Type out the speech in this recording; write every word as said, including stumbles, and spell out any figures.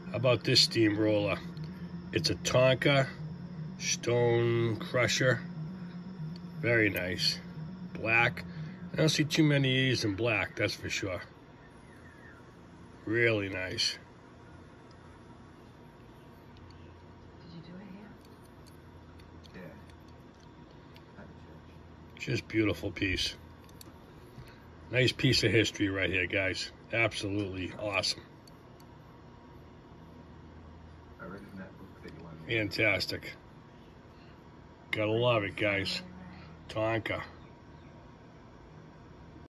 How about this steamroller? It's a Tonka stone crusher. Very nice. Black. I don't see too many of these in black, that's for sure. Really nice. Did you do it here? Yeah. Just beautiful piece. Nice piece of history right here, guys. Absolutely awesome. I read in that book that you wanted. Fantastic. Gotta love it, guys. Tonka.